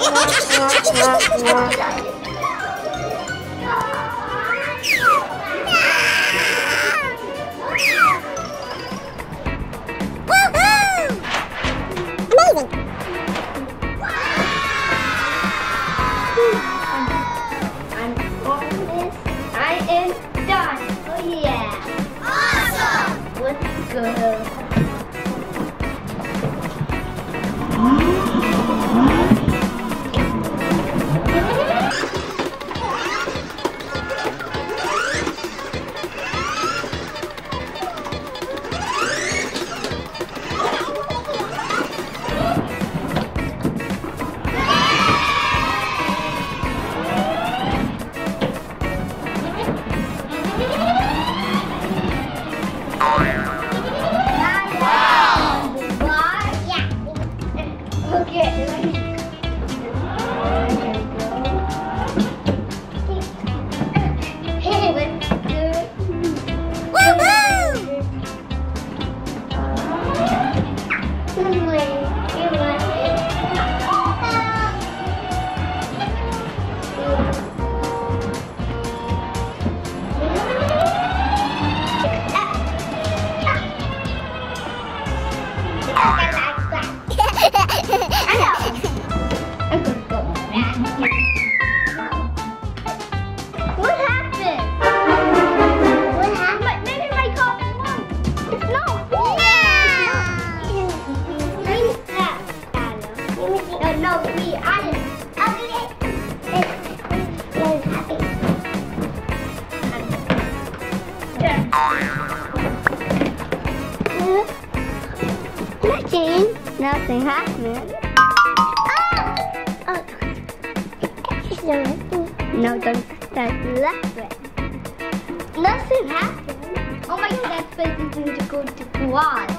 Nothing happened. No, don't touch left way. Nothing happened. Oh my God, that's supposed to go to quad.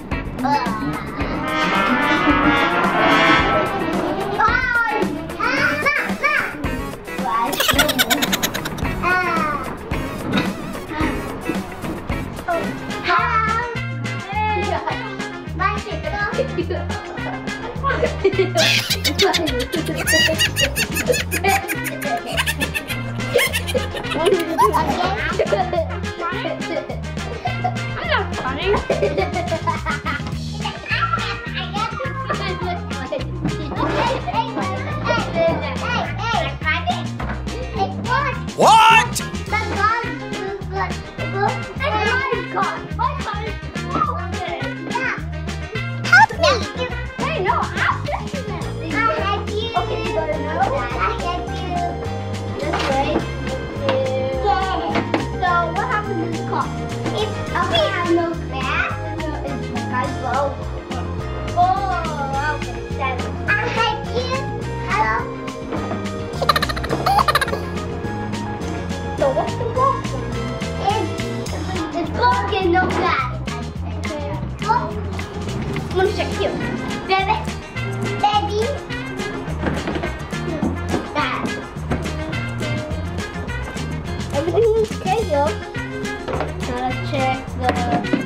I'm not funny. What? Help me! Hey, no, I'll get you now. I'll help you. Okay, you gotta know. I'll help you. This way. So, what happened to the car? If we have no grass, It's the guy's boat. oh, okay, then I'll help you. Hello. So, what's the problem? It's broken, no grass. Go. I'm gonna check you. Baby. Baby. Dad. Everything's okay, though. Now let's check the.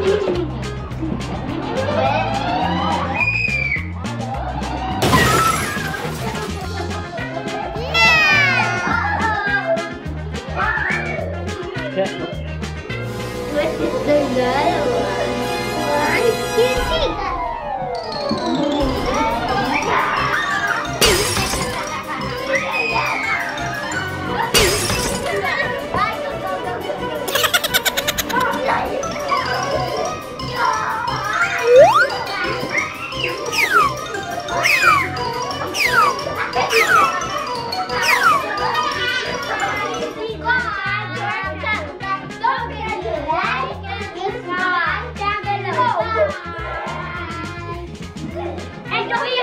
And